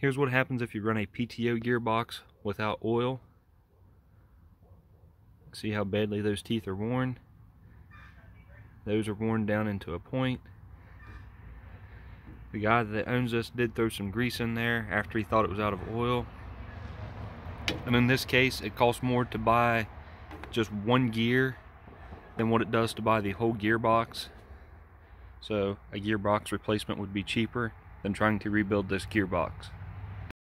Here's what happens if you run a PTO gearbox without oil. See how badly those teeth are worn? Those are worn down into a point. The guy that owns this did throw some grease in there after he thought it was out of oil. And in this case, it costs more to buy just one gear than what it does to buy the whole gearbox. So a gearbox replacement would be cheaper than trying to rebuild this gearbox.